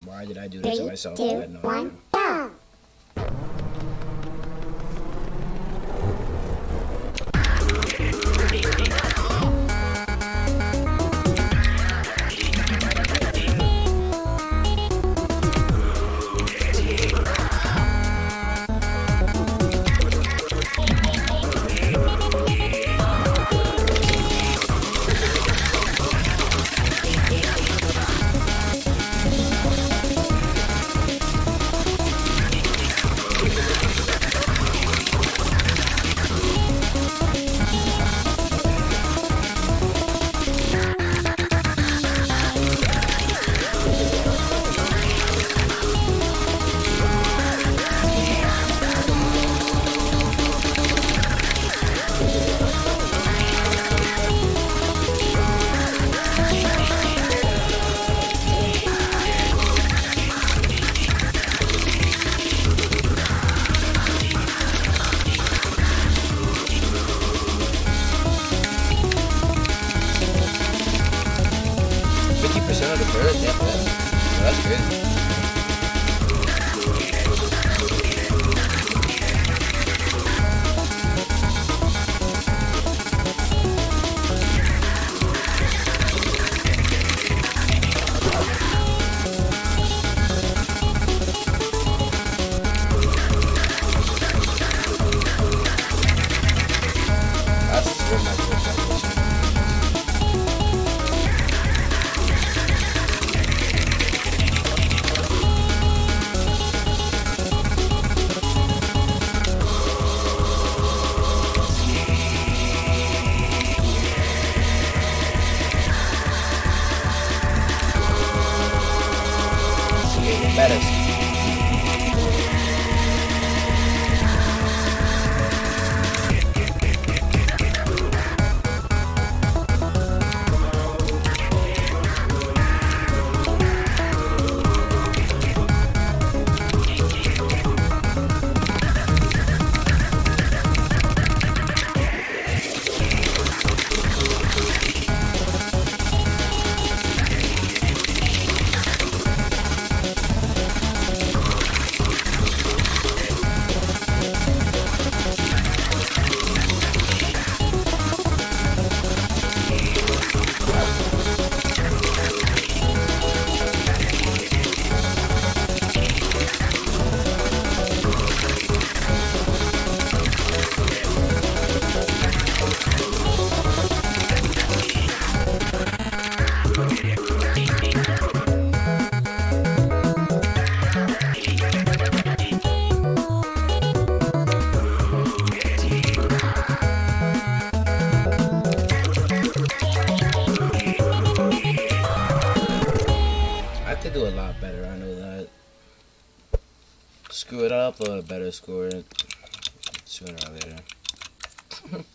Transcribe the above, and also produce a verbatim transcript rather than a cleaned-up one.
Why did I do that to myself? Three, I two, had no one, idea. go! fifty percent of the birds, yeah, man. Oh, that's crazy. That's still my favorite calculation. Baddest. I could do a lot better, I know that. Screw it up, a better score sooner or later.